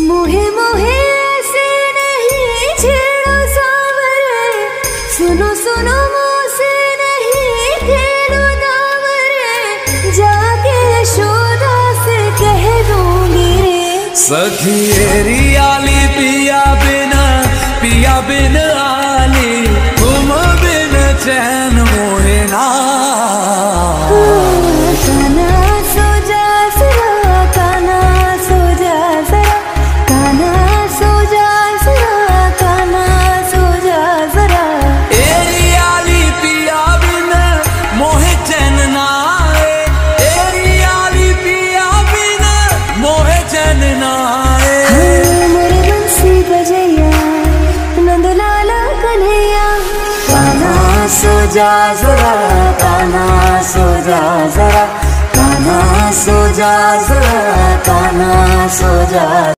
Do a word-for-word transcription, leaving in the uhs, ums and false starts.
मोहे मोहे ऐसे नहीं छेड़ो सावरे, सुनो सुनो मुझसे नहीं खेलो दावरे, जाके यशोदा से कह दूंगी रे। सखिएरी आली पिया बिन पिया बिन आली, तुम बिन चैन मोहे ना। काना सो जा जरा, काना सो जा जरा, काना सो जा जरा, काना सो जा जरा। एरी आली पिया बिन मोहे चैन ना आए, एरी आली पिया बिन मोहे चैन ना आए। हाँ, मोरे बंसी बजैया नंदलाला कन्हैया, काना सो जा जरा, काना सो जा जरा, काना सो जा जरा, काना सो जा।